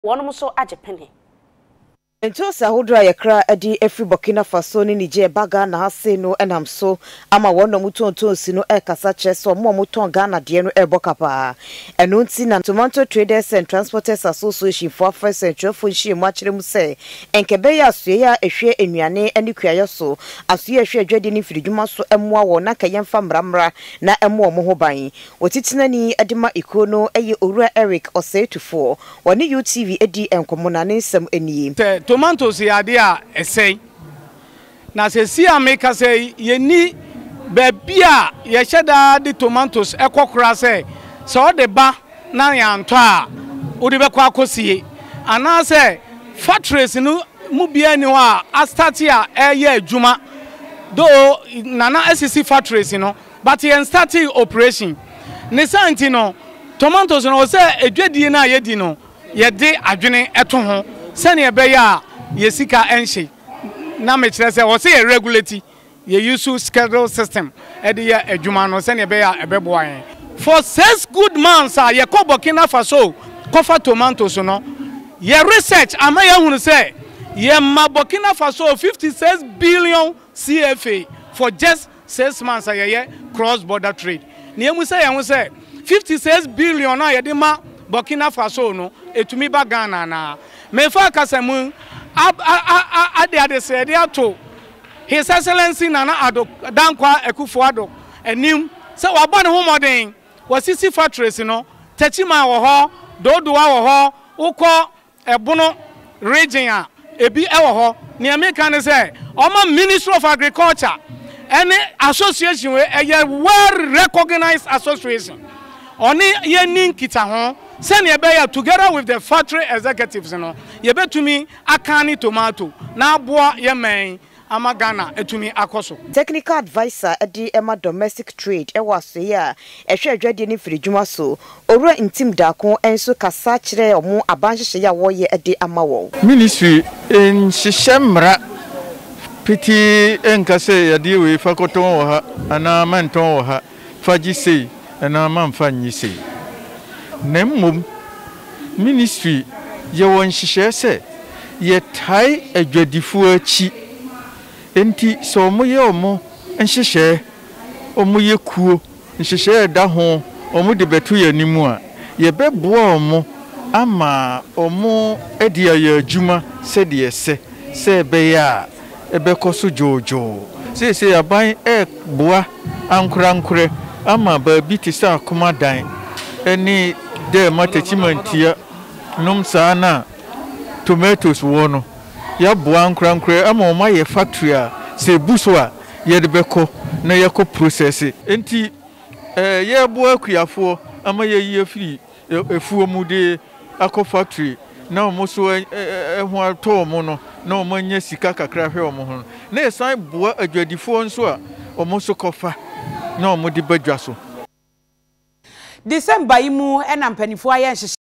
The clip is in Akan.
One so ajepene. Ento sa hodra yakra adi efri Burkina Faso ni Niger baga na hase no enam so ama wono mutonton si no ekasa che so mo muton Ghana de no ebokapa eno nti na Tomato Traders and Transporters Association for first and trofo mu akire mu se enkebe ya asue ya ehwe enuane ani kuayo so asue ehwe adwade ni firidwuma so emmoa wo na kayemfa mramra na emmoa mo ho ban otitinani adima ikono eye Owura Eric Oseitufo woni UTV edi enkomona ne nsem enie tomatoes yade a esey na se si ameka say yeni baby a ye hyeda de tomatoes ekokora say so de ba na yanto a wo de bekwa akosie ana say factories no mu bia ni ho a start a eye adwuma do nana SCC factories no but yen starting operation ne santi no tomatoes no say edwadie na yedi no ye de adwene eto ho sani ebeya yesika enche na mechire se wo se regulate ye use schedule system e de ya adwuma no sani ebeya ebeboa yen for 6 good months ye ko Burkina Faso kofa tomatoes no ye research ama ye hunu se ye ma Burkina Faso 56 billion CFA for just 6 months ye cross border trade ni emu se ye hu se 56 billion na ye de ma Burkina Faso no etumi ba Ghana na mefa kasemu ade said to His Excellency Nana Addo Dankwa Akufo-Addo enim se wabane ho modern wasisi factories no techima wo ho dodoa wo ho ukọ ebono region a ebi ewo ho ne ameka ne se oma Ministry of Agriculture any association we a well recognized association oni ye ninkita ho send together with the factory executives no ye betumi akani tomato na aboa ye men amagana etumi akoso technical advisor edi ema domestic trade ewaso ya ehwe adwade ni firidwuma so Owura Ntim Dako enso kasa kire omo abanhye ya wo ye edi amawo ministry en shishemra piti enkase yade we fakoton wo ha ana manton wo ha faji sei ana manfa nyi sei Nemum ministry ye won hihye se ye tai adwadifu achi enti so mo ye omo nhihye omo ye kuo nhihye da ho omo de betu ye nimu a ye beboa omo ama omo edi ya adwuma se de se be ya ebekoso jojo se aban boa ankurankure ama ba bi ti sa akoma dan eni de matachimantia nom sana tomatoes wono ya boa nkrankre ama o maye factory a se buso a ye de beko na ye ko process enti ye boa kuafo ama ye yi afiri efuo mu de akọ factory na o mo so ho ato mo no na o manya sika kakra hwe o mo ho na ye san boa adwadifo nso a o mo so kofa na o mo de badwa so December imu enampanifo aye